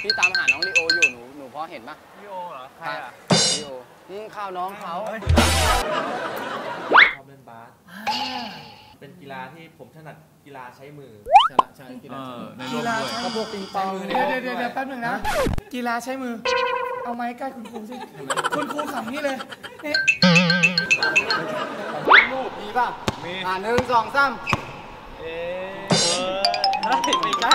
พี่ตามหาน้องลีโออยู่หนูพอเห็นปะลีโอเหรอใครอ่ะลีโอข้าวน้องเขาชอบเล่นบาสเป็นกีฬาที่ผมถนัดกีฬาใช้มือใช่กีฬาในโลกด้วยกระโปรงปิงปองเดี๋ยวแป๊บหนึ่งนะกีฬาใช้มือเอาไม้ใกล้คุณครูสิคุณครูขำนี่เลยรูปมีป่ะมี1 2 3 ไม่ใช่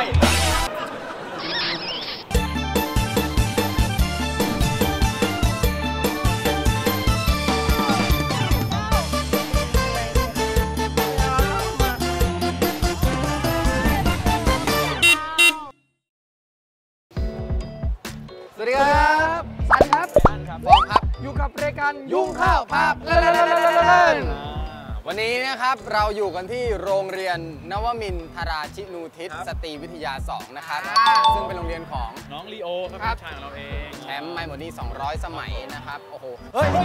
สวัสดีครับสันครับบอมครับอยู่กับรายการยุ่งข้าวภาพวันนี้นะครับเราอยู่กันที่โรงเรียนนวมินทราชินูทิศสตรีวิทยา2นะครับซึ่งเป็นโรงเรียนของน้องลีโอครับชายของเราเองแชมป์ไมโมนี่200 สมัยนะครับโอ้โห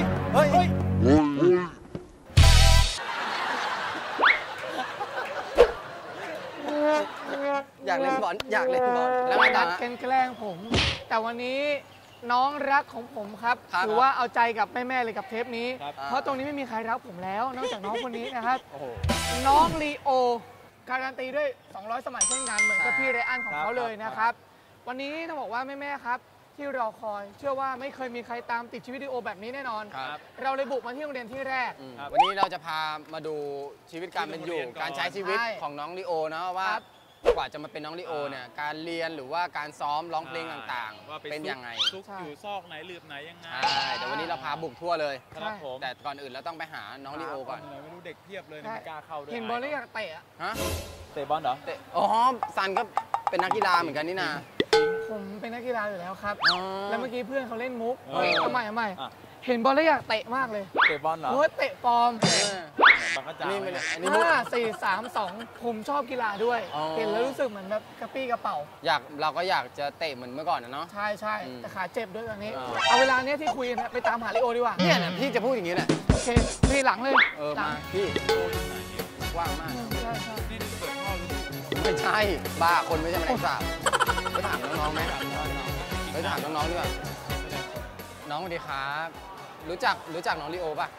อยากเล่นบอลแล้วไม่ดัดแกล้งผมแต่วันนี้น้องรักของผมครับถือว่าเอาใจกับแม่เลยกับเทปนี้เพราะตรงนี้ไม่มีใครรักผมแล้วนอกจากน้องคนนี้นะครับน้องลีโอการันตีด้วย200 สมัยเช่นกันเหมือนกับพี่ไรอันของเขาเลยนะครับวันนี้ต้องบอกว่าแม่ครับที่รอคอยเชื่อว่าไม่เคยมีใครตามติดชีวิตลีโอแบบนี้แน่นอนเราเลยบุกมาที่โรงเรียนที่แรกวันนี้เราจะพามาดูชีวิตการเป็นอยู่การใช้ชีวิตของน้องลีโอนะว่ากว่าจะมาเป็นน้องลีโอเนี่ยการเรียนหรือว่าการซ้อมร้องเพลงต่างๆเป็นยังไงซุกอยู่ซอกไหนหลืบไหนยังไงใช่เดี๋ยววันนี้เราพาบุกทั่วเลยครับผมแต่ก่อนอื่นเราต้องไปหาน้องลีโอก่อนไม่รู้เด็กเพียบเลยไม่กล้าเข้าด้วยเห็นบอลแล้วอยากเตะฮะเตะบอลเหรอเตะอ๋อซันก็เป็นนักกีฬาเหมือนกันนี่นาผมเป็นนักกีฬาอยู่แล้วครับแล้วเมื่อกี้เพื่อนเขาเล่นมุกทำไมเห็นบอลแล้วอยากเตะมากเลยเตะบอลเหรอเตะปลอมนี่ 5 4 3 2ผมชอบกีฬาด้วยเห็นแล้วรู้สึกเหมือนแบบกระปี้กระเป๋าเราก็อยากจะเตะเหมือนเมื่อก่อนนะเนาะใช่แต่ขาเจ็บด้วยตอนนี้เอาเวลาเนี้ยที่คุยไปตามหาลีโอดีกว่าเนี่ยพี่จะพูดอย่างนี้แหละโอเคพี่หลังเลยมาพี่ว่างมากใช่นี่เปิดพ่อรู้ไม่ใช่บ้าคนไม่ใช่แมลงสาบไปถามน้องๆไหมไปถามน้องๆดีกว่าน้องสวัสดีครับรู้จักน้องลีโอป่ะ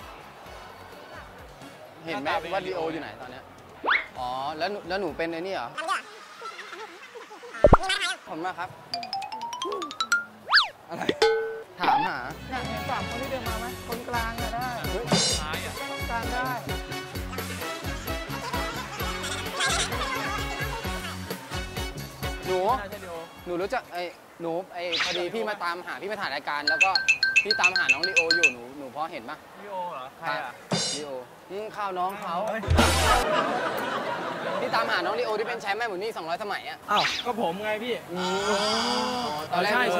เห็นไหมว่าลีโออยู่ไหนตอนนี้อ๋อแล้วหนูเป็นไอ้นี่เหรอผมมาครับอะไรถามหาเนี่ยเห็นสามคนที่เดินมาไหมคนกลางได้ท้ายคนกลางได้หนูรู้จักหนูพอดีพี่มาตามหาพี่มาถ่ายรายการแล้วก็พี่ตามหาน้องลีโออยู่หนูพอเห็นปะลีโอเหรอใครอ่ะลีโอข้าวน้องเขาพี่ตามหาน้องลีโอที่เป็นแชมป์ไมโมนี่200 สมัยอ่ะอ้าวก็ผมไงพี่ตอนแรกใช่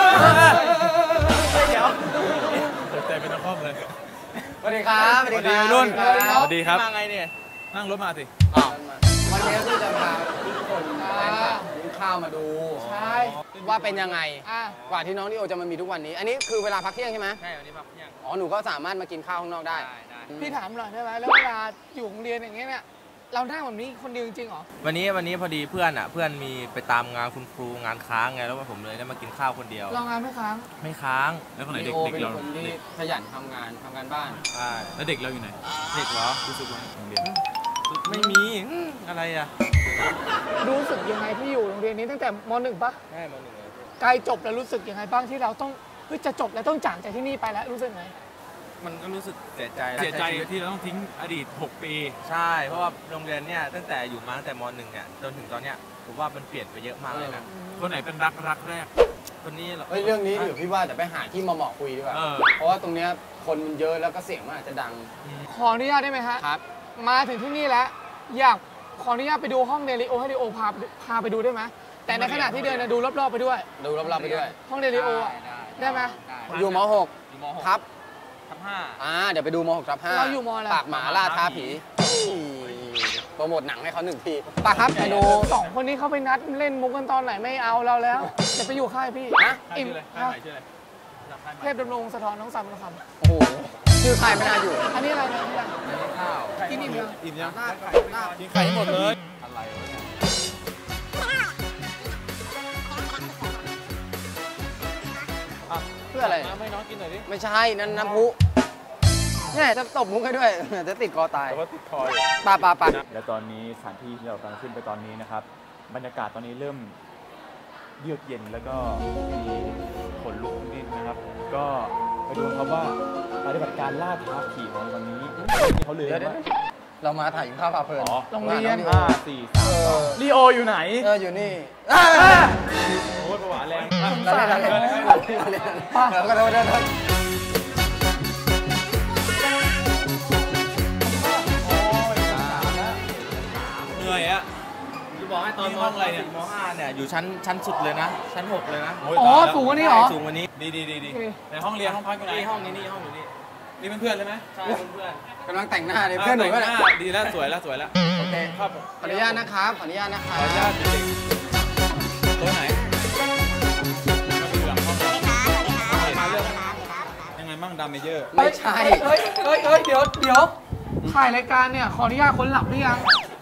เดี๋ยวเต็มเป็นนักคอมเลยสวัสดีครับสวัสดีรุ่นสวัสดีครับมาไงเนี่ยนั่งรถมาสิวันนี้พี่จะพาทุกคนกินข้าวมาดูว่าเป็นยังไงกว่าที่น้องลีโอจะมามีทุกวันนี้อันนี้คือเวลาพักเที่ยงใช่ไหมใช่วันนี้พักเที่ยงอ๋อหนูก็สามารถมากินข้าวข้างนอกได้พี่ถามหน่อยได้ไหมแล้วเวลาอยู่โรงเรียนอย่างเงี้ยเนี่ยเรานั่งแบบนี้คนเดียวจริงเหรอวันนี้พอดีเพื่อนมีไปตามงานคุณครูงานค้างไงแล้วผมเลยได้มากินข้าวคนเดียวเรางานไม่ค้างแล้วคนไหนเด็กเราคนที่ขยันทำงานบ้านใช่แล้วเด็กเราอยู่ไหนเด็กเหรอรู้สึกว่าโรงเรียนไม่มีอะไรอ่ะรู้สึกยังไงที่อยู่โรงเรียนนี้ตั้งแต่ม.1 ปะใช่ม.1 ใกล้จบแล้วรู้สึกยังไงบ้างที่เราต้องจะจบแล้วต้องจากที่นี่ไปแล้วรู้สึกไงมันก็รู้สึกเสียใจที่เราต้องทิ้งอดีต6 ปีใช่เพราะว่าโรงเรียนเนี่ยตั้งแต่อยู่มาตั้งแต่ม.1เนี่ยจนถึงตอนเนี้ยผมว่ามันเปลี่ยนไปเยอะมากเลยนะคนไหนเป็นรักแรกคนนี้เหรอเรื่องนี้เดี๋ยวพี่ว่าแต่ไปหาที่มาเหมาะคุยดีกว่าเพราะว่าตรงเนี้ยคนมันเยอะแล้วก็เสียงมันอาจจะดังขออนุญาตได้ไหมฮะครับมาถึงที่นี่แล้วอยากขออนุญาตไปดูห้องเดลิโอให้ลีโอพาไปดูได้ไหมแต่ในขณะที่เดินดูรอบๆไปด้วยไปด้วยห้องเดลิโอได้ไหมอยู่ม.6 ทับ5เดี๋ยวไปดูม.6 ทับ5 เราอยู่ม.อะไรปากหมาล่าท้าผีโปรโมทหนังให้เขา1 ทีปากครับไปดู 2 คนนี้เขาไปนัดเล่นมุกกันตอนไหนไม่เอาเราแล้วจะไปอยู่ค่ายพี่อิ่มเทพดำรงสะท้อนน้องสามคำโอ้โหชื่อใครไม่น่าอยู่อันนี้อะไรเนี่ยข้าวกินอิ่มยังกินไข่หมดเลยอะไรวะเนี่ยพื่ออะไรน้ำให้น้องกินหน่อยดิไม่ใช่นั่นน้ำพุเนี่ยจะตบมุกให้ด้วย จะติดคอตายแต่ว่าติดคออยู่ปาและตอนนี้สถานที่ที่เรากำลังขึ้นไปตอนนี้นะครับ บรรยากาศตอนนี้เริ่มเยือกเย็นแล้วก็มีขนลุกนิดนะครับ ก็ไปดูครับว่าปฏิบัติการล่าท้าผีของวันนี้เขาเลยเดี๋ยวว่าเรามาถ่ายกินข้าวพาเพลินอ๋อโรงเรียน 5 4 3ลีโออยู่ไหนอยู่นี่โอ้ยประวัติแรงเราเล่นเราเล่นเราเล่นเราก็โดนเหนื่อยอะจะบอกให้ตอนห้องอะไรเนี่ยม.5 เนี่ยอยู่ชั้นสุดเลยนะ ชั้น 6 เลยนะโยอ๋อตายแล้วสูงกว่านี้เหรอสูงกว่านี้ดีโอเคในห้องเรียนห้องพักอยู่ไหนนี่ห้องนี้นี่ห้องอยู่นี่นี่เป็นเพื่อนใช่ไหมใช่เพื่อนกำลังแต่งหน้าเลยเพื่อนหนูก็แต่ได้งาดีแล้วสวยแล้วโอเคครับขออนุญาตนะครับขออนุญาตนะคขรัอบ อนุญาตเด็กๆตัวไหนมาดูหลังห้องมาเรื่องยังไงมั่งดามเมเยอร์ไม่ใช่เฮ้ยเดี๋ยวถ่ายรายการเนี่ยขออนุญาตคนหลับหรือยัง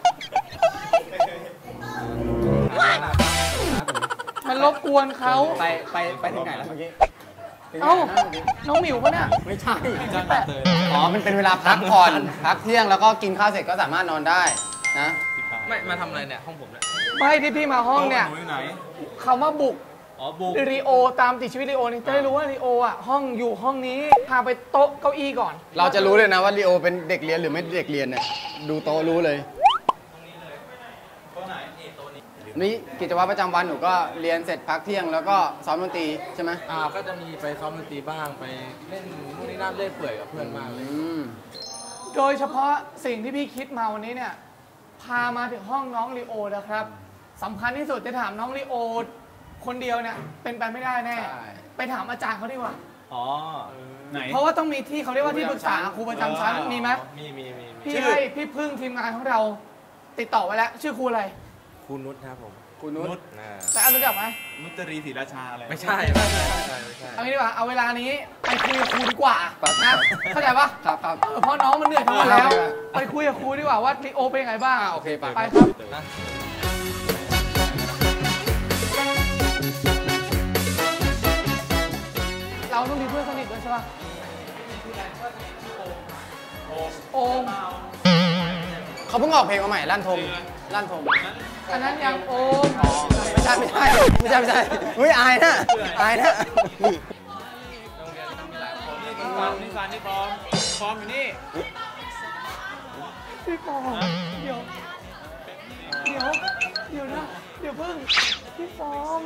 มันรบกวนเขาไปถึงไหนแล้วเมื่อกี้เอ้าน้องหมิวปะเนี่ยไม่ใช่จ้างมาเตยอ๋อมันเป็นเวลาพักผ่อนพักเที่ยงแล้วก็กินข้าวเสร็จก็สามารถนอนได้นะไม่มาทำอะไรเนี่ยห้องผมเนี่ยไม่ที่พี่มาห้องเนี่ยหนูอยู่ไหนคำว่าบุกอ๋อบุกรีโอตามติดชีวิตรีโอนี่จะได้รู้ว่ารีโออ่ะห้องอยู่ห้องนี้พาไปโต๊ะเก้าอี้ก่อนเราจะรู้เลยนะว่าลีโอเป็นเด็กเรียนหรือไม่เด็กเรียนเนี่ยดูโตะรู้เลยตัวไหนนี่กิจวัตรประจำวันหนูก็เรียนเสร็จพักเที่ยงแล้วก็ซ้อมดนตรีใช่ไหมก็จะมีไปซ้อมดนตรีบ้างไปเล่นนู่นนี่นั่นเล่นเปื่อยกับเพื่อนบ้างเลยโดยเฉพาะสิ่งที่พี่คิดมาวันนี้เนี่ยพามาถึงห้องน้องลีโอนะครับสำคัญที่สุดจะถามน้องลีโอคนเดียวเนี่ยเป็นไปไม่ได้แน่ใช่ไปถามอาจารย์เขาดีกว่าอ๋อไหนเพราะว่าต้องมีที่เขาเรียกว่าที่ปรึกษาครูประจำชั้นมีไหมมีพี่ให้พี่พึ่งทีมงานของเราติดต่อไว้แล้ว ชื่อครูอะไรครูนุชครับผมคุณนุชแต่อันรู้จักไหมนุตรีศรีราชาอะไรไม่ใช่เอางี้ดีกว่าเอาเวลานี้ไปคุยกับครูดีกว่านะเข้าใจปะครับเพราะน้องมันเหนื่อยทั้งวันแล้วครับไปคุยกับครูดีกว่าว่าลีโอเป็นยังไงบ้างโอเคไปไปครับนะเราต้องมีเพื่อนสนิทด้วยใช่ปะโอมเขาเพิ่งออกเพลงมาใหม่ลั่นทมอันนั้นยังโอมไม่ใช่เฮ้ยอายนะนี่ซันนี่ฟอร์มอยู่นี่พี่ปอเดี๋ยวนะเดี๋ยวเพิ่งพี่ฟอม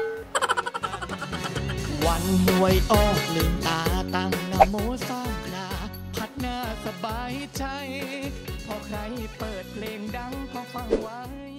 วันหวยออกลืมตาตั้งนะโมสร้างนาพัดหน้าสบายใจพอใครเปิดเพลงดังก็ฟังไว้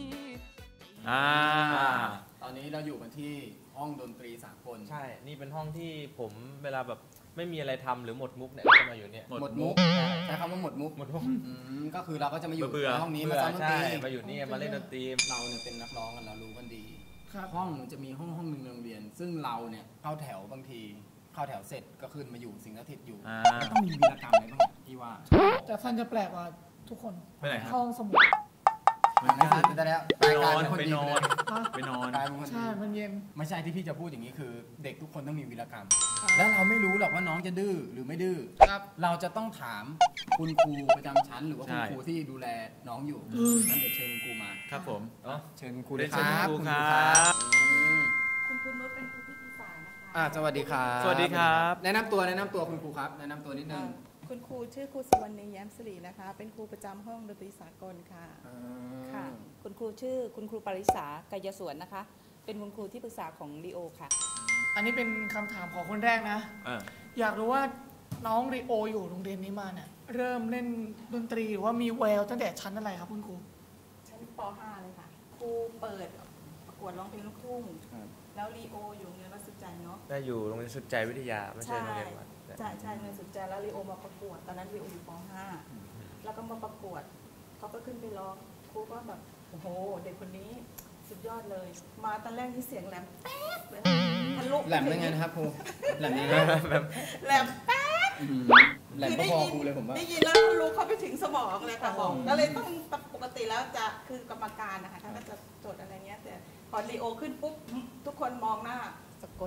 ตอนนี้เราอยู่กันที่ห้องดนตรีสากลใช่ นี่เป็นห้องที่ผมเวลาแบบไม่มีอะไรทำหรือหมดมุกเนี่ยก็จะมาอยู่เนี่ยหมดมุกใช้คำว่าหมดมุก ก็คือเราก็จะมาอยู่เบื่อในห้องนี้มาซ้อมดนตใช่รีมาอยู่นี่มาเล่นดนตรีเราเนี่ยเป็นนักร้องกันเรารู้กันดีครับห้องจะมีห้องหนึ่งในโรงเรียน ซึ่งเราเนี่ยเข้าแถวบางทีเข้าแถวเสร็จก็ขึ้นมาอยู่สิงสถิตอยู่ก็ต้องมีวีรกรรมอะไรบ้างพี่ว่าแต่ฟันจะแปลกกว่าทุกคนไปไหนครับเข้าห้องสมุดไม่ใช่แต่แล้วไปนอนไปนอนกลายเป็นคนดีใช่ มันเย็นไม่ใช่ที่พี่จะพูดอย่างนี้คือ เด็กทุกคนต้องมีวีรกรรมครับแล้วเราไม่รู้หรอกว่าน้องจะดื้อหรือไม่ดื้อครับเราจะต้องถามคุณครูประจำชั้น หรือว่าคุณครูที่ดูแลน้องอยู่นั่นเดี๋ยวเชิญคุณครูมาครับผมเชิญคุณครูเรีเลย ยนคเชิญรับครูคุณคครัรูครับบคุณครูนุชเป็นครูที่ปรึกษานะคะสวัสดีครับสวัสดีครับแนะนำตัวคุณครูครับแนะนำตัวนิดนึงคุณครูชื่อครูสวรรณีแย้มสิรินะคะ เป็นครูประจำห้องดนตรีสากลค่ะค่ะ คุณครูชื่อคุณครูปริษากายสวนนะคะ เป็นคุณครูที่ปรึกษาของลีโอค่ะอันนี้เป็นคำถามของคนแรกนะ อยากรู้ว่าน้องรีโออยู่โรงเรียนนี้มาเนี่ยเริ่มเล่นดนตรีหรือว่ามีแววตั้งแต่ชั้นอะไรครับคุณครูชั้นป .5 เลยค่ะ ครูเปิดประกวดร้องเพลงลูกทุ่ง แล้วลีโออยู่โรงเรียนวัดสุดใจเนาะได้อยู่โรงเรียนสุดใจวิทยาไม่ใช่โรงเรียนวัดใช่โรงเรียนสุดใจแล้วลีโอมาประกวด ตอนนั้นลีโออยู่ป .5 แล้วก็มาประกวด เขาก็ขึ้นไปร้อง ครูก็แบบ โอ้โห เด็กคนนี้สุดยอดเลย มาตอนแรกที่เสียงแหลมแป๊บเลยทะลุแหลมได้ไงนะครับครูแหลมนี้นะแหลมแป๊บแหลมก็พอครูเลยผมว่าได้ยินแล้วทะลุเข้าไปถึงสมองเลยค่ะบอกก็เลยต้องปกติแล้วจะคือกรรมการนะคะถ้าจะจดอะไรเงี้ยแต่พอลีโอขึ้นปุ๊บทุกคนมองหน้าสะกดเพราะว่า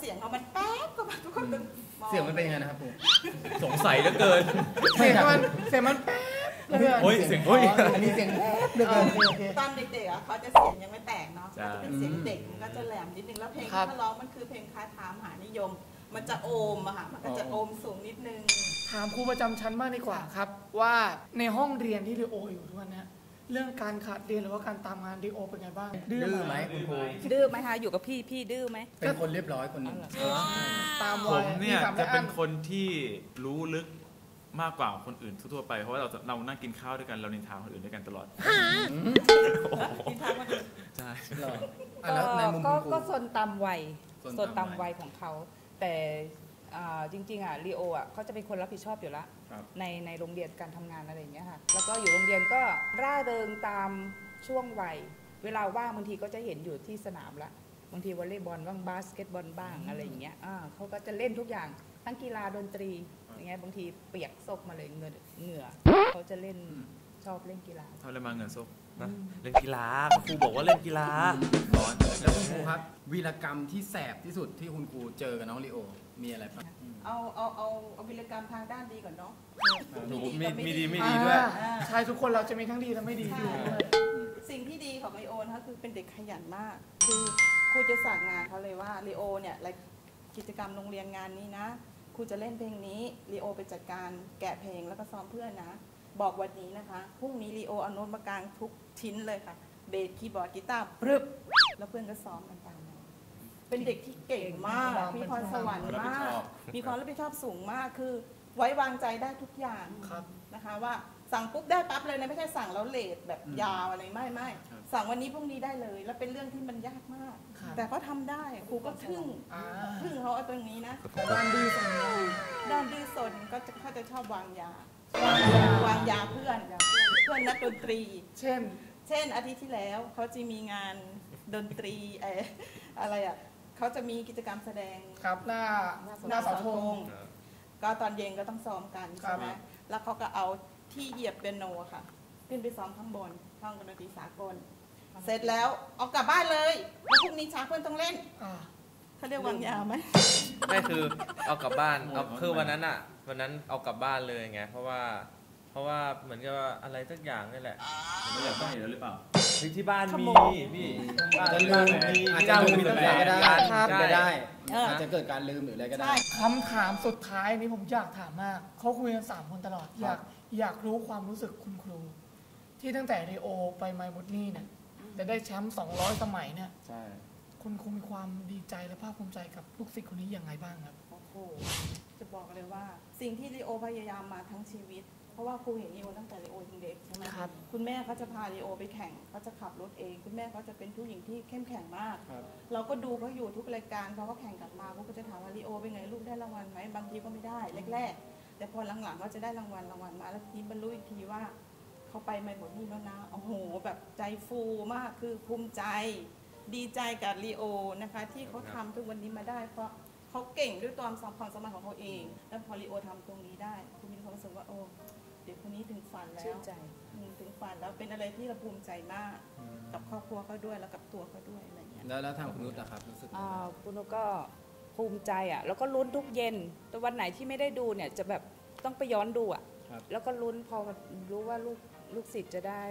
เสียงเขามันแป๊บก็มาทุกคนมองเสียงมันเป็นยังไงนะครับครูสงสัยเหลือเกินเสียงมันแป๊บเลยโอ้ยเสียงโอ้ยอันนี้เสียงเดือดโอเคตอนเด็กๆอ่ะเขาจะเสียงยังไม่แตกเนาะใช่จะเป็นเสียงเด็กมันก็จะแหลมนิดนึงแล้วเพลงครับที่เขาร้องมันคือเพลงคาถามหานิยม มันจะโอมอะค่ะมันก็จะโอมสูงนิดนึงถามครูประจำชั้นมากดีกว่าครับ ว่าในห้องเรียนที่ลีโออยู่ทุกวันนี้เรื่องการขาดเรียนหรือว่าการตามงานลีโอเป็นไงบ้างดื้อไหมคุณครูดื้อไหมคะอยู่กับพี่ดื้อไหมเป็นคนเรียบร้อยคนหนึ่งตามผวัยมเนี่ยมีสามจะเป็นอัคนที่รู้ลึกมากกว่าคนอื่นทั่วๆไปเพราะว่าเรานั่งกินข้าวด้วยกันเรานินทาคนอื่นด้วยกันตลอดที่ทางมันใช่เหรออ่ะแล้วในมุมก็คุณครูก็ซนตามวัยซนซตามวัยนตามวัยของเขา แต่จริงๆลีโอเขาจะเป็นคนรับผิดชอบอยู่แล้วครับในโรงเรียนการทำงานอะไรอย่างเงี้ยค่ะแล้วก็อยู่โรงเรียนก็ร่าเริงตามช่วงวัยเวลาว่างบางทีก็จะเห็นอยู่ที่สนามละบางทีวอลเลย์บอลบ้างบาสเกตบอลบ้างอะไรอย่างเงี้ยเขาก็จะเล่นทุกอย่างทั้งกีฬาดนตรีอย่างเงี้ยบางทีเปียกซกมาเลยเหงื่อเขาจะเล่นชอบเล่นกีฬาทำอะไรมาเงินซกนะเล่นกีฬาครูบอกว่าเล่นกีฬาร้อนแล้วคุณครูครับวีรกรรมที่แสบที่สุดที่คุณครูเจอกับน้องลีโอมีอะไรบ้างเอาวิรกรรมทางด้านดีก่อนเนาะหนูมีมีดีดีกับไม่ดีด้วยใช่ทุกคนเราจะมีทั้งดีและไม่ดีอยู่ด้วยสิ่งที่ดีของลีโอนะคะคือเป็นเด็กขยันมาก คือครูจะสั่งงานเขาเลยว่าลีโอเนี่ยกิจกรรมโรงเรียนงานนี้นะครูจะเล่นเพลงนี้ลีโอไปจัดการแกะเพลงแล้วก็ซ้อมเพื่อนนะ บอกวันนี้นะคะพรุ่งนี้ลีโอเอาโน้ตมากลางทุกชิ้นเลยค่ะเบสคีย์บอร์ดกีตาร์ปรึบแล้วเพื่อนก็ซ้อมกันตามนั้นเป็นเด็กที่เก่งมากมีพรสวรรค์มาก มีความรับผิดชอบสูงมากคือไว้วางใจได้ทุกอย่างครับนะคะว่าสั่งปุ๊บได้ปั๊บเลยนะไม่ใช่สั่งแล้วเลทแบบยาวอะไรไม่สั่งวันนี้พรุ่งนี้ได้เลย แล้วเป็นเรื่องที่มันยากมากครับแต่ก็ทำได้ครูก็ทึ่งอ่าเขาเอาตรงนี้นะแต่ด้านดีสำคัญด้านดื้อซนก็จะเขาจะชอบวางยาวางยาเพื่อนนักดนตรีเช่นเช่นอาทิตย์ที่แล้วเขาจะมีงานดนตรีอะไรอ่ะเขาจะมีกิจกรรมแสดงครับหน้าเสาธงก็ตอนเย็นก็ต้องซ้อมกันครัใช่บไหมแล้วเขาก็เอาที่เหยียบเปียโนค่ะ ขึ้นไปซ้อมข้างบนห้องดนตรีสากล เสร็จแล้วเอากลับบ้านเลยแล้วพรุ่งนี้เช้าเพื่อนต้องเล่นอ่าเขาเรียกวางยาไหมไม่คือเอากลับบ้านเอาคือวันนั้นเอากลับบ้านเลยไงเพราะว่าเหมือนกับอะไรสักอย่างนี่แหละไม่อยากต้องเห็นหรือเปล่าที่บ้านมีพี่บ้านจะที่ลืบ้านมมีอาจจะลืมหรืออะไรก็ได้ครับก็ได้เออออาจจะเกิดการลืมหรืออะไรก็ได้ใช่คำถามสุดท้ายนี้ผมอยากถามมากเขาคุยกัน3 คนตลอด อยากรู้ความรู้สึกคุณครู ที่ตั้งแต่รีโอไปไมบุตนี่เนี่ยจะได้แชมป์200 สมัยเนี่ยใช่คุณครูมีความดีใจและภาคภูมิใจกับลูกศิษย์คนนี้ยังไงบ้างครับโอ้โหจะบอกเลยว่า สิ่งที่ลีโอพยายามมาทั้งชีวิต เพราะว่าครูเห็นลีโอตั้งแต่ลีโอยังเด็กใช่ไหมครับคุณแม่เขาจะพาลีโอไปแข่งเขาจะขับรถเอง คุณแม่เขาจะเป็นผู้หญิงที่เข้มแข็งมากครับเราก็ดูเขาอยู่ทุกรายการพอเขาแข่งกลับมาเขาก็จะถามว่าลีโอเป็นไงลูกได้รางวัลไหมบางทีก็ไม่ได้แรกๆแต่พอหลังๆเขาจะได้รางวัลมาแล้วทีนี้บรรลุอีกทีว่าเขาไปไม่หมดนี่แล้วนะโอ้โหแบบใจฟูมากคือภูมิใจดีใจกับลีโอนะคะที่เขาทำทุกวันนี้มาได้เพราะเขาเก่งด้วยความสามารถของเขาเอง แล้วพอลีโอทำตรงนี้ได้คุณมีความรู้สึกว่าโอ้เด็กคนนี้ถึงฝันแล้ชื่วนใจถึงฝันแล้วเป็นอะไรที่เราภูมิใจมากกับครอบครัวเขาด้วยแล้วกับตัวเขาด้วยอะไรอย่างเงี้ยแล้วทางคุณนุชนะครับรู้สึกยังไงบ้างคุณนุก็ภูมิใจแล้วก็ลุ้นทุกเย็นแต่วันไหนที่ไม่ได้ดูเนี่ยจะแบบต้องไปย้อนดูครับแล้วก็ลุ้นพอรู้ว่าลูกศิษย์จะได้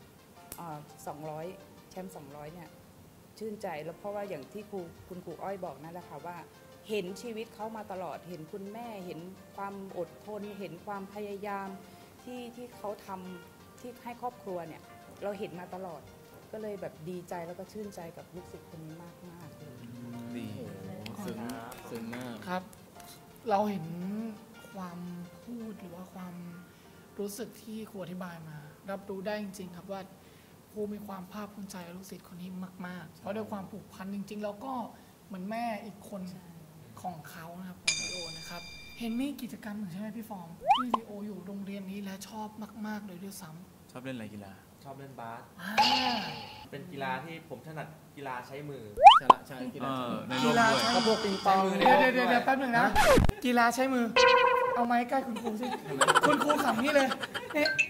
200แชมป์200เนี่ยชื่นใจแล้วเพราะว่าอย่างที่คุณครูอ้อยบอกนั่นแหละค่ะว่าเห็นชีวิตเขามาตลอดเห็นคุณแม่เห็นความอดทนเห็นความพยายามที่เขาทำที่ให้ครอบครัวเนี่ยเราเห็นมาตลอดก็เลยแบบดีใจแล้วก็ชื่นใจกับลูกศิษย์คนนี้มากๆเลยดีซึ้งมากครับ เราเห็นความพูดหรือว่าความรู้สึกที่ครูอธิบายมา รับรู้ได้จริงๆครับว่าครูมีความภาคภูมิใจกับลูกศิษย์คนนี้มากๆ เพราะด้วยความผูกพันจริงๆแล้วก็เหมือนแม่อีกคนของเขานะครับของลีโอนะครับเห็นมีกิจกรรมหนึ่งใช่ไหมพี่ฟอร์มที่ลีโออยู่โรงเรียนนี้และชอบมากๆเลยด้วยซ้ำชอบเล่นอะไรกีฬาชอบเล่นบาสอ่าเป็นกีฬาที่ผมถนัดกีฬาใช้มือใช่กีฬาในร่มด้วยก็พวกปิงปองเดี๋ยวแป๊บหนึ่งนะกีฬาใช้มือ เอาไม้ใกล้คุณครูสิคุณครูขำนี่เลยเนี่ย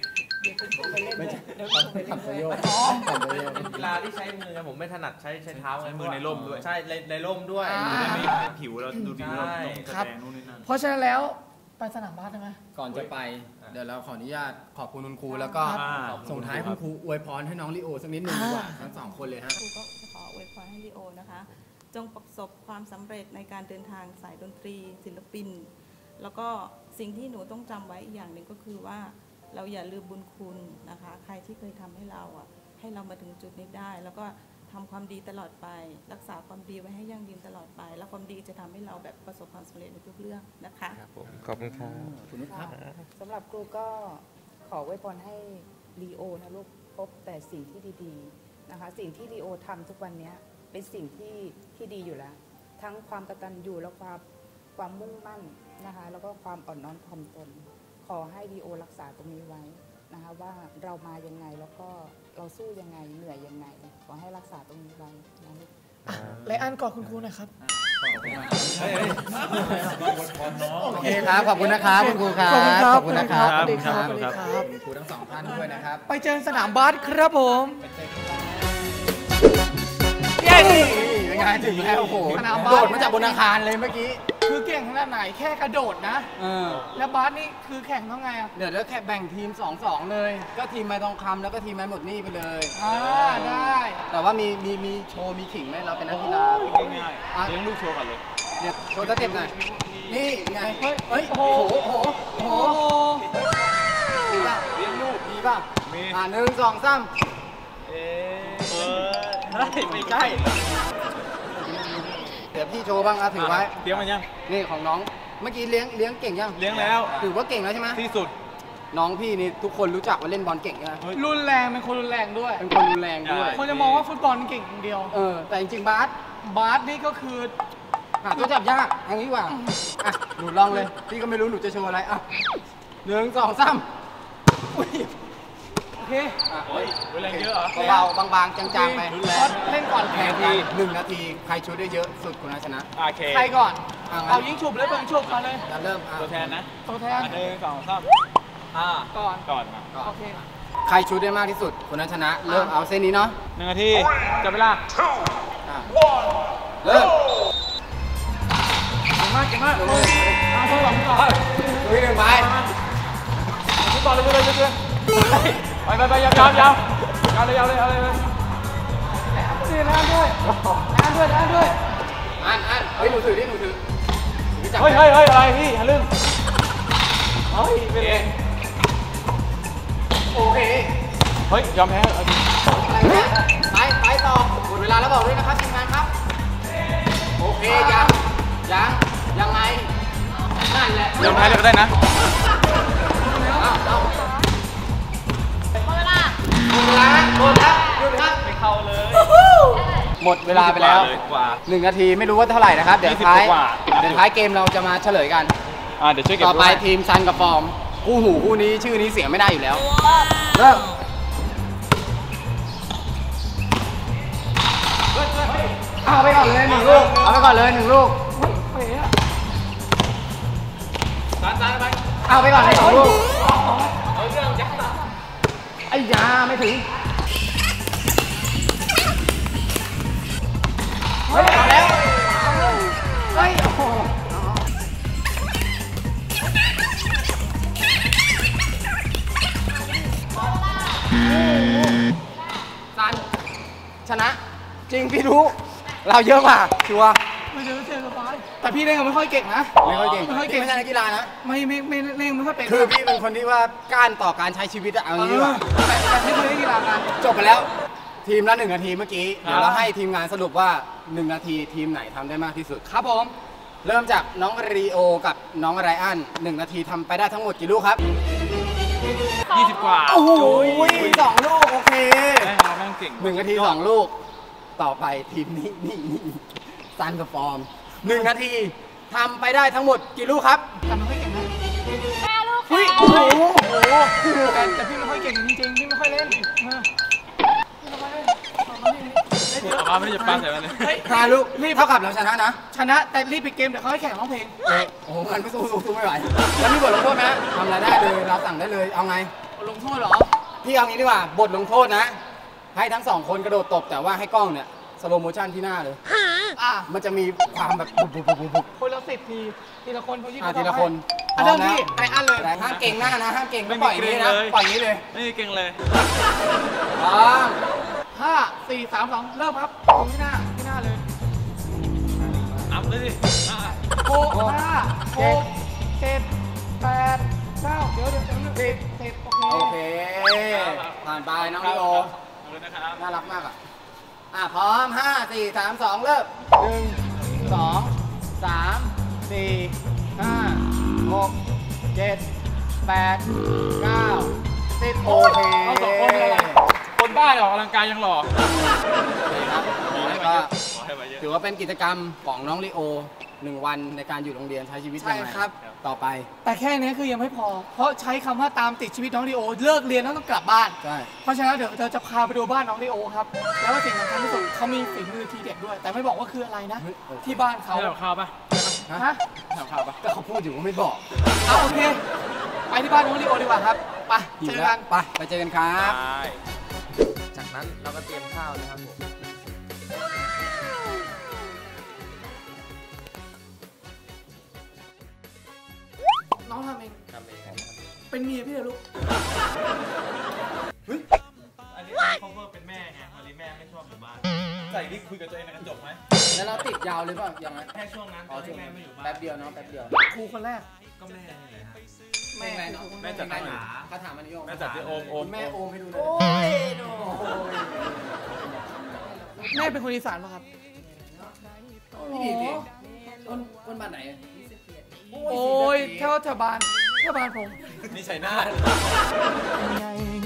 ไปเล่นไม่ใช่เดี๋ยวคุณครูไปเล่นด้วยเป็นกีฬาที่ใช้มือไงผมไม่ถนัดใช้เท้าใช้มือในร่มด้วยใช่ในร่มด้วยอ่าจะได้ไม่ให้ผิวเราดูดีเราต้องแสดงนู่นนี่นั่นเพราะฉะนั้นแล้วไปสนามบาสได้ไหมก่อนจะไป เดี๋ยวเราขออนุญาตขอบคุณคุณครูแล้วก็ครับส่งท้ายคุณครูอวยพรให้น้องลิโอสักนิดหนึงดีกว่าทั้งสองคนเลยฮะครูก็ขออวยพรให้ลีโอนะคะ จงประสบความสำเร็จในการเดินทางสายดนตรีศิลปิน แล้วก็สิ่งที่หนูต้องจำไว้อีกอย่างหนึ่งก็คือว่าเราอย่าลืมบุญคุณนะคะ ใครที่เคยทำให้เราให้เรามาถึงจุดนี้ได้ แล้วก็ทำความดีตลอดไป รักษาความดีไว้ให้ยั่งยืนตลอดไป แล้วความดีจะทำให้เราแบบประสบความสำเร็จในทุกเรื่องนะคะขอบคุณครับสำหรับครูก็ขออวยพรให้ลีโอนะลูกพบแต่สิ่งที่ดีๆนะคะ สิ่งที่ลีโอทำทุกวันนี้เป็นสิ่งที่ดีอยู่แล้ว ทั้งความกตัญญูและความมุ่งมั่นนะคะ แล้วก็ความอ่อนน้อมถ่อมตน ขอให้ลีโอรักษาตรงนี้ไว้นะคะว่าเรามายังไงแล้วก็เราสู้ยังไงเหนื่อยยังไงขอให้รักษาตรงนี้ไว้นะลูกไลอ้อนกอดคุณครูหน่อยครับโอเคครับ ขอบคุณนะครับคุณครูครับขอบคุณครับขอบคุณนะครับสวัสดีครับคุณครูทั้งสองท่านด้วยนะครับไปเจอสนามบาสครับผมเป็นไงถึงแล้วโอ้โหสนามบาสโดดมาจากบนอาคารเลยเมื่อกี้คือเก่งขนาดไหนแค่กระโดดนะ แล้วบาสนี่คือแข่งเท่าไงอ่ะเดี๋ยวแค่แบ่งทีม 2-2 เลย ก็ทีมไม้ทองคำแล้วก็ทีมไม้หมดหนี้ไปเลยได้แต่ว่ามีโชว์มีขิงไหมเราเป็นนักกีฬาง่ายๆเลี้ยงลูกโชว์ก่อนเลยเนี่ยโชว์สเต็ปหน่อยนี่ไงเฮ้ยโอ้โหโอ้โหดีป่ะเลี้ยงลูกดีป่ะมี 1 2 3 ไม่ใช่เดี๋ยวพี่โชว์บ้างอ่ะถือไว้เลี้ยงมันยังนี่ของน้องเมื่อกี้เลี้ยงเก่งยังเลี้ยงแล้วถือว่าเก่งแล้วใช่ไหมที่สุดน้องพี่นี่ทุกคนรู้จักว่าเล่นบอลเก่งใช่ไหมรุนแรงเป็นคนรุนแรงด้วยเป็นคนรุนแรงด้วยใช่คนจะมองว่าฟุตบอลเก่งอย่างเดียวแต่จริงๆบาสบาสนี่ก็คือหาตัวจับยากเอย่างนี้ดีกว่าอ่ะหนูลองเลยพี่ก็ไม่รู้หนูจะโชว์อะไรอ่ะ1 2 3อุ้ยโอเคอ่ะรุนแรงเยอะเหรอเบาๆบางๆจางๆไปเล่นก่อนแข่แข่งงกัน1 นาทีใครชูได้เยอะสุดคนนั้นชนะโอเคใครก่อนงั้นเอายิงฉุบเลยเบิ่งฉุบมาเลยจะเริ่มอ่ะตัวแทนนะตัวแทน 1 2 3 ก่อนก่อนมาโอเคใครชูได้มากที่สุดคนนั้นชนะ เริ่มเอาเส้นนี้เนาะ 1 นาทีจับเวลาอ่ะเริ่มเก่งมากเก่งมากดูเลยดูหนึ่งไปทุกต่อเลยเลยไปยาวเลยเอาเลยนี่แล้วด้วยแล้วด้วยอันเฮ้ยหนูถือดิหนูถือจับเฮ้ยอะไรพี่ฮะลึ่งเฮ้ยเป็นเองโอเคเฮ้ยยอมแพ้เอาดิอะไรเนี่ยไปต่อหมดเวลาแล้วบอกด้วยนะครับทีมงานครับ โอเคยังไงนั่นแหละยอมแพ้เลยก็ได้นะเอาหมดเวลาหยุดครับไม่เข้าเลยหมดเวลาไปแล้วกว่า 1 นาทีไม่รู้ว่าเท่าไหร่นะครับ เดี๋ยว 20 ท้ายกว่าเดี๋ยวท้ายเกมเราจะมาเฉลยกันเดี๋ยวช่วยเก็บต่อไปด้วยทีมซันกับฟอร์มคู่หูคู่นี้ชื่อนี้เสียไม่ได้อยู่แล้ว เริ่มเอาไปก่อนเลย1 ลูกเอาไปก่อนเลย1 ลูกซ้ายไปเอาไปก่อนเลย2 ลูกไอ้ยาไม่ถึงเฮ้ยเอาแล้วเฮ้ยโอ้โหซันชนะ จริงพี่รู้ เราเยอะกว่าชัวร์ไม่เจอสบายแต่พี่เล่นก็ไม่ค่อยเก่งนะไม่ค่อยเก่งไม่ค่อยเก่งไม่ใช่นักกีฬานะไม่เล่นไม่ค่อยเป็นคือพี่เป็นคนที่ว่าก้านต่อการใช้ชีวิตอะเอางี้ดีกว่าแต่ไม่เคยเล่นกีฬากันจบไปแล้ว ทีมละ1 นาทีเมื่อกี้ เดี๋ยวเราให้ทีมงานสรุปว่า 1 นาทีทีมไหนทำได้มากที่สุดครับผมเริ่มจากน้องรีโอกับน้องไรอัน1 นาทีทำไปได้ทั้งหมดกี่ลูกครับ 20 กว่าโอ้โห2 ลูกโอเคแม่งเก่ง 1 นาที 2 ลูก ต่อไปทีมนี้นี่ซันกับฟอร์ม1 นาทีทำไปได้ทั้งหมดกี่ลูกครับแต่ไม่ค่อยเก่งนะเฮ้ยโอ้โหแต่พี่ไม่ค่อยเก่งจริงๆพี่ไม่ค่อยเล่นพี่ไม่ค่อยเล่นเอาไม่ได้จะปาใส่มันเลย 5 ลูกนี่เท่ากับเราชนะนะชนะแต่รีบปิดเกมเดี๋ยวเขาให้แข่งร้องเพลงโอ้โหมันไม่สู้ไม่ไหวแล้วมีบทลงโทษไหมทำอะไรได้เลยเราสั่งได้เลยเอาไงลงโทษเหรอพี่เอางี้ดีกว่าบทลงโทษนะ ให้ทั้งสองคนกระโดดตบแต่ว่าให้กล้องเนี่ยสโลโมชั่นที่หน้าเลยอ่ะมันจะมีความแบบบุบคนละ10 ทีทีละคนพอยี่ทีละคนเริ่มที่ไออันเลยแต่ห้ามเก่งหน้านะห้ามเก่งก็ปล่อยอย่างนี้นะปล่อยอย่างนี้เลยไม่เก่งเลยพร้อม 5 4 3 2เริ่มครับตรงที่หน้าเลยอัพเลยดิ 6 5 6 7 8 9เดี๋ยว10โอเคโอเคผ่านไปน้องลิโอขอบคุณนะครับน่ารักมากพร้อม5 4 3 2เริ่ม1 2 3 4 5 6 7 8 9 10โอเคเอาสองคนเป็นอะไร คนบ้าออกกำลังกายยังหล่อครับแล้วก็ขอให้มาเยอะถือว่าเป็นกิจกรรมของน้องลิโอ1 วันในการอยู่โรงเรียนใช้ชีวิตยังไงใช่ครับต่อไปแต่แค่นี้คือยังไม่พอ เพราะใช้คำว่าตามติดชีวิตน้องลีโอเลิกเรียนแล้วต้องกลับบ้านใช่เพราะฉะนั้นเดี๋ยวเราจะพาไปดูบ้านน้องลีโอครับ แล้วก็สิ่งสำคัญที่สุดเขามีฝีมือทีเด็ดด้วย แต่ไม่บอกว่าคืออะไรนะ ที่บ้านเขาให้เราข้าวปะฮะให้เราข้าวปะก็เขาพูดอยู่ว่าไม่บอกเอาโอเค ไปที่บ้านน้องลีโอดีกว่าครับ ไปหิเจวอแล้กัวน ไปเจอกันครับจากนั้นเราก็เตรียมข้าวนะครับผมน้องทำเองทำเองครับเป็นเมียพี่เหรอลูกอันนี้ cover เป็นแม่ไงวันนี้แม่ไม่ชอบอยู่บ้านใส่นี่คุยกับตัวเองในกระจกไหมแล้วเราติดยาวเลยเปล่ายังไงแค่ช่วงนั้นตอนที่แม่ไม่อยู่บ้านแป๊บเดียวเนาะแป๊บเดียวครูคนแรกก็แม่นี่แหละฮะแม่เนาะแม่จัดแม่ให้คาถามันนิยมแม่จัดที่โอมแม่โอมให้ดูเลยโอ้ยโแม่เป็นคนอีสานป่ะครับพี่ดีสิต้นบ้านไหนโอ้ยแถวบ้านผมนี่ชัยนาทใหญ่